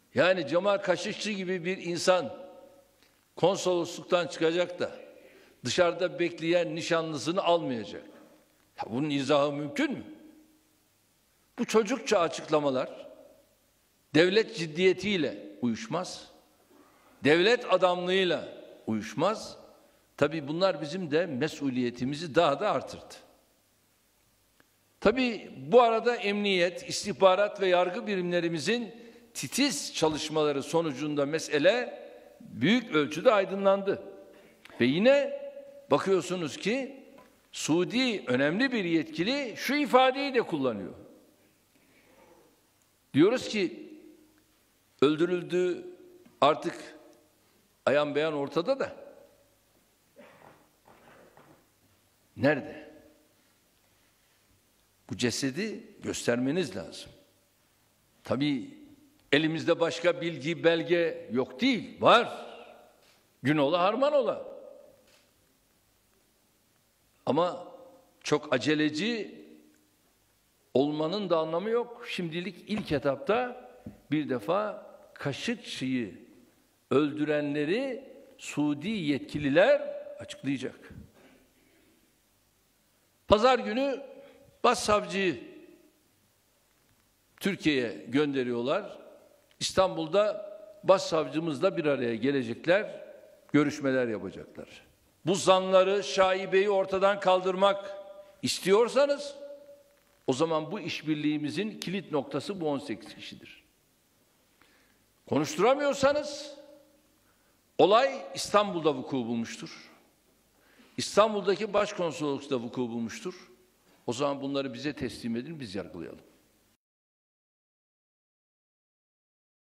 Yani Jamal Khashoggi gibi bir insan konsolosluktan çıkacak da dışarıda bekleyen nişanlısını almayacak. Ya bunun izahı mümkün mü? Bu çocukça açıklamalar devlet ciddiyetiyle uyuşmaz. Devlet adamlığıyla uyuşmaz. Tabii bunlar bizim de mesuliyetimizi daha da artırdı. Tabii bu arada emniyet, istihbarat ve yargı birimlerimizin titiz çalışmaları sonucunda mesele büyük ölçüde aydınlandı. Ve yine bakıyorsunuz ki Suudi önemli bir yetkili şu ifadeyi de kullanıyor. Diyoruz ki öldürüldü, artık ayan beyan ortada da. Nerede? Bu cesedi göstermeniz lazım. Tabii elimizde başka bilgi, belge yok değil, var. Gün ola harman ola. Ama çok aceleci olmanın da anlamı yok. Şimdilik ilk etapta bir defa Khashoggi'yi öldürenleri Suudi yetkililer açıklayacak. Pazar günü başsavcıyı Türkiye'ye gönderiyorlar. İstanbul'da başsavcımızla bir araya gelecekler, görüşmeler yapacaklar. Bu zanları, şaibeyi ortadan kaldırmak istiyorsanız o zaman bu işbirliğimizin kilit noktası bu 18 kişidir. Konuşturamıyorsanız olay İstanbul'da vuku bulmuştur. İstanbul'daki başkonsoloslukta vuku bulmuştur. O zaman bunları bize teslim edin, biz yargılayalım.